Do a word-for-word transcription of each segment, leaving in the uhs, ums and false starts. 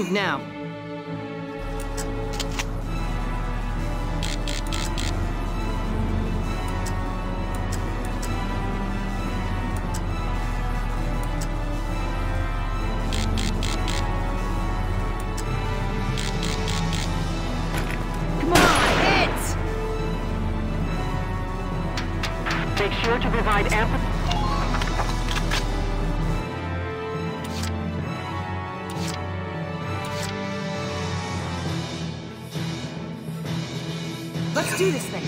move now. Come on, hit! Make sure to provide ample... Let's do this thing.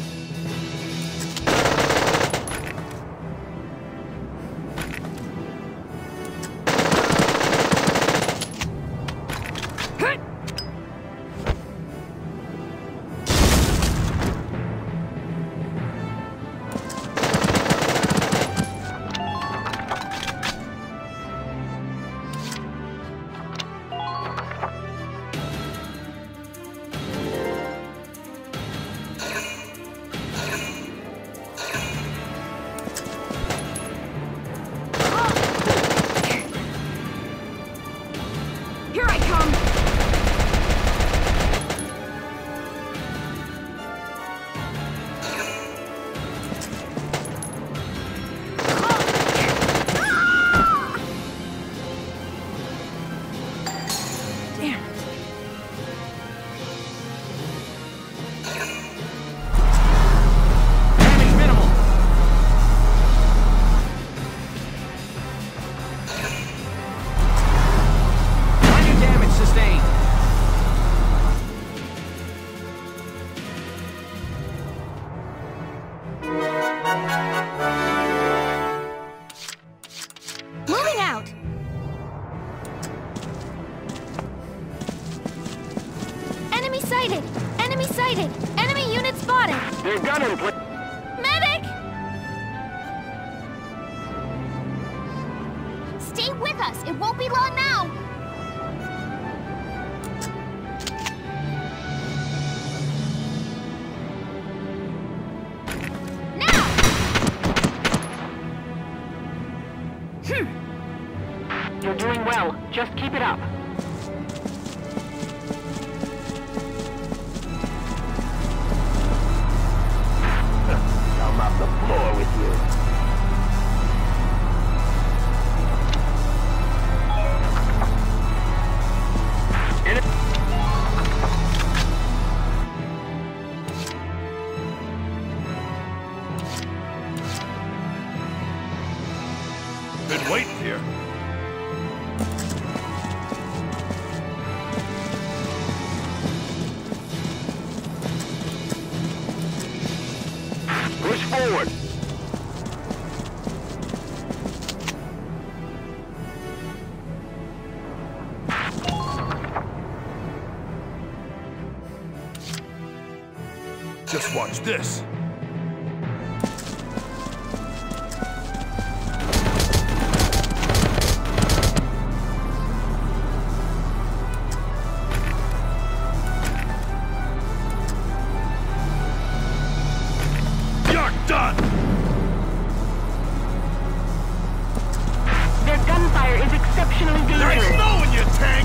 Here I come! Damn. Damage minimal. Minor damage sustained. Moving out! Enemy sighted! Enemy sighted! Enemy unit spotted! They're gunning, please. Medic! Stay with us! It won't be long now! Now! Hmm. You're doing well. Just keep it up. I'll mop the floor with you. Been waiting here. Push forward. Just watch this. You're done! Their gunfire is exceptionally There ain't dangerous. snow in your tank!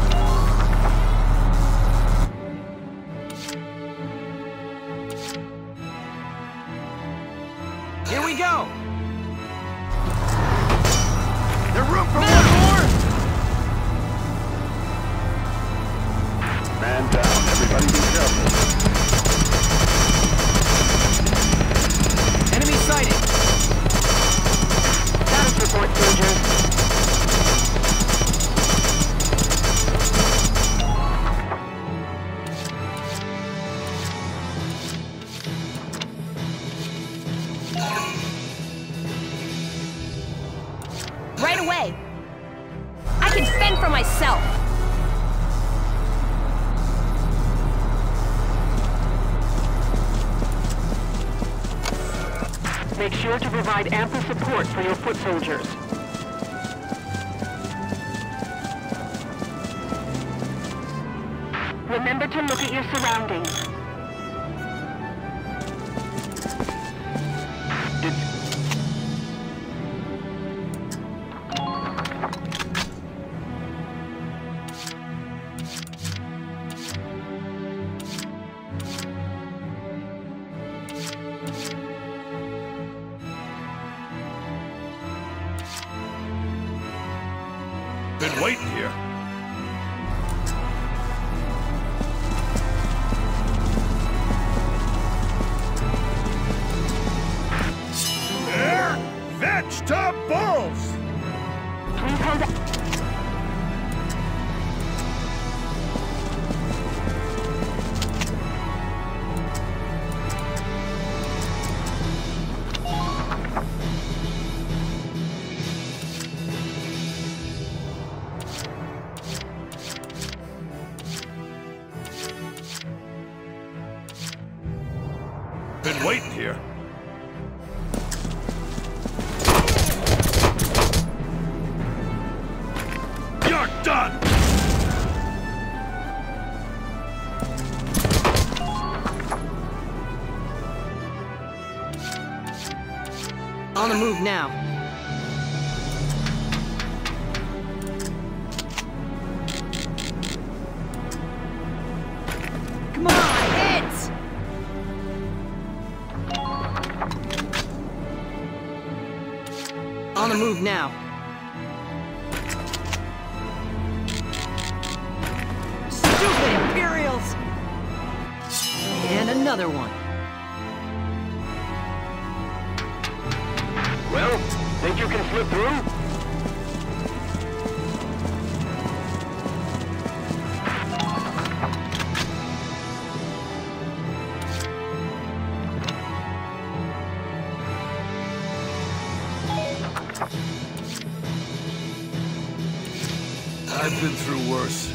Here we go! There's room for one more! Man down. Everybody be careful. Enemy sighted! Status report, soldiers. Right away! I can fend for myself! Make sure to provide ample support for your foot soldiers. Remember to look at your surroundings. Did... Been waiting here. They're vegetables! Please hold up. Been waiting here. You're done! On the move now. Come on, hit! On the move now. Stupid Imperials! And another one. Well, think you can slip through? I've been through worse.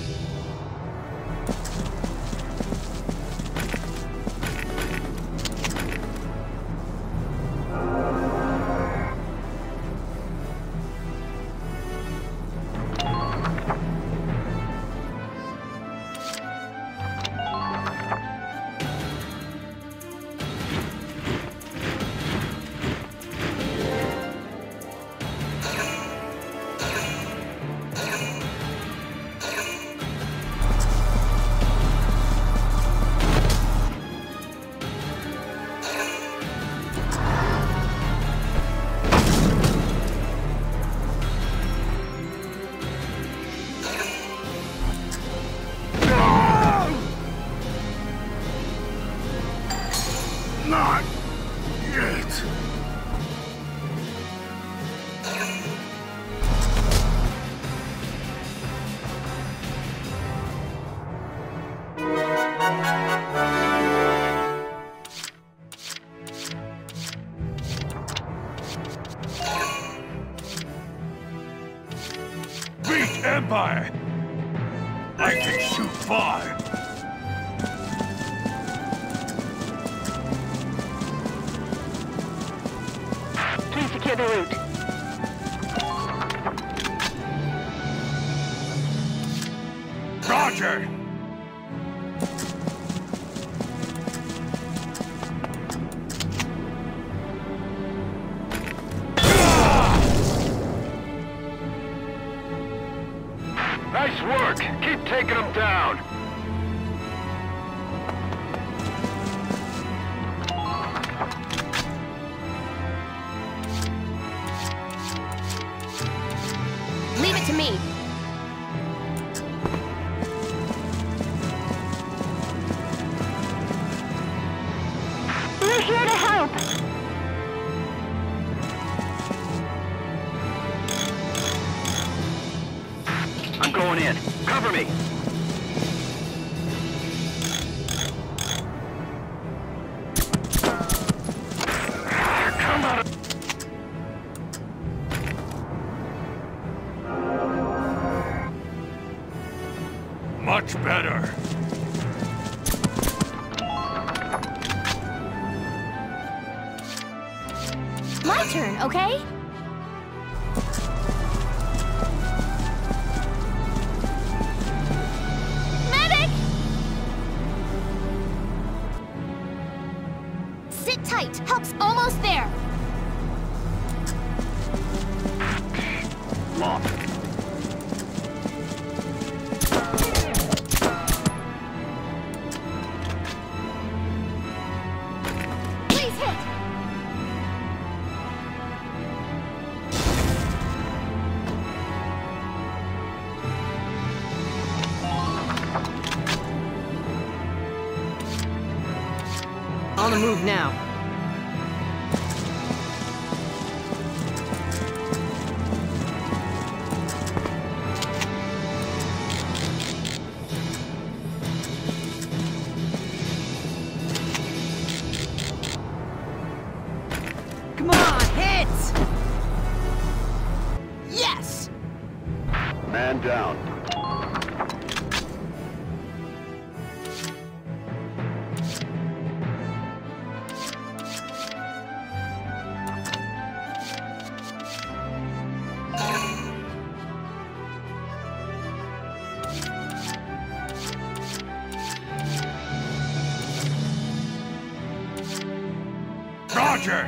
Not yet. Beat Empire! I can shoot far! Please secure the route. Roger! Nice work! Keep taking them down! Leave it to me. We're here to help. I'm going in. Cover me! Come on! Much better. My turn, okay? Medic! Sit tight. Help's almost there. Lost. Please hit. On the move now. Come on, hit! Yes! Man down. Roger!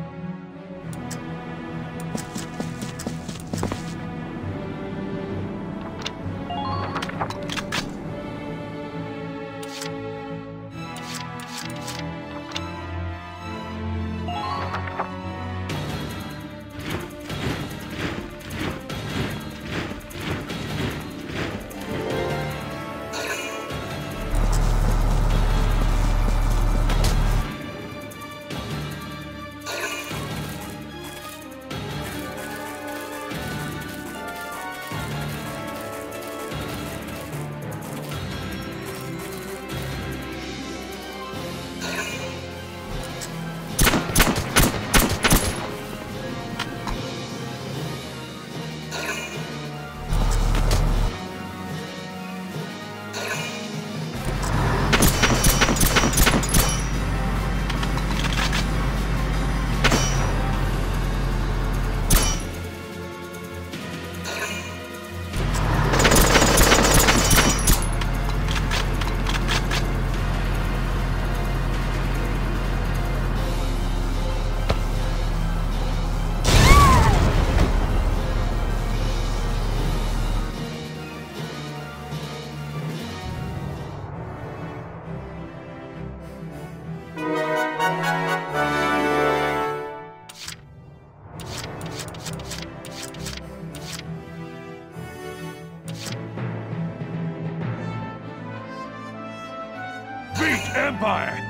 Beat Empire!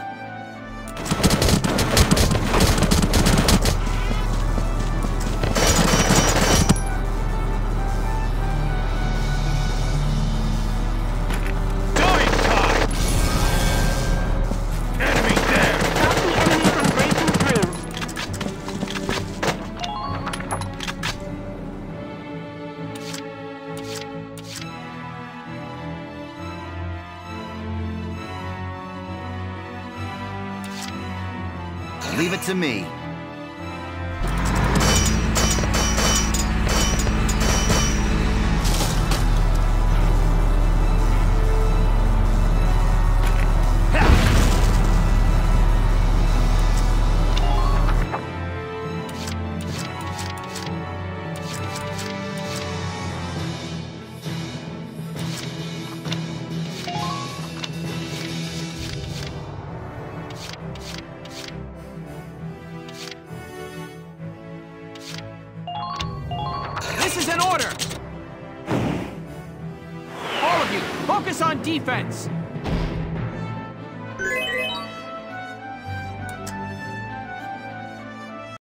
Dying time! Enemy dead! Stop the enemy from breaking through. Leave it to me. This is an order! All of you, focus on defense!